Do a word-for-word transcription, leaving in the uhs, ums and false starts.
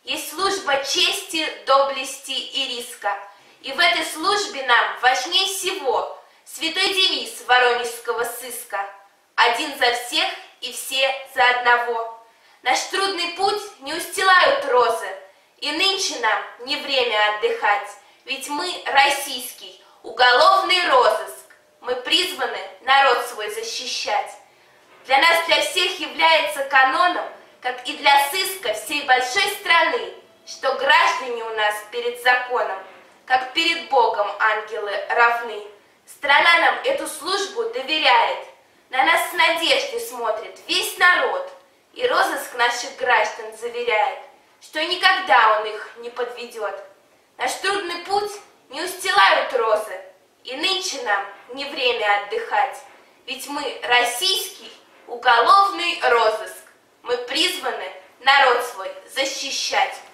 есть служба чести, доблести и риска. И в этой службе нам важнее всего святой девиз воронежского сыска: один за всех и все за одного. Наш трудный путь не устилают розы, и нынче нам не время отдыхать, ведь мы российский уголовный розыск, мы призваны народ свой защищать. Для нас, для всех является каноном, как и для сыска всей большой страны, что граждане у нас перед законом, как перед Богом ангелы равны. Страна нам эту службу доверяет, на нас с надеждой смотрит весь народ, и розыск наших граждан заверяет, что никогда он их не подведет. Наш трудный путь не устилают розы, и нынче нам не время отдыхать, ведь мы российский уголовный розыск, мы призваны народ свой защищать.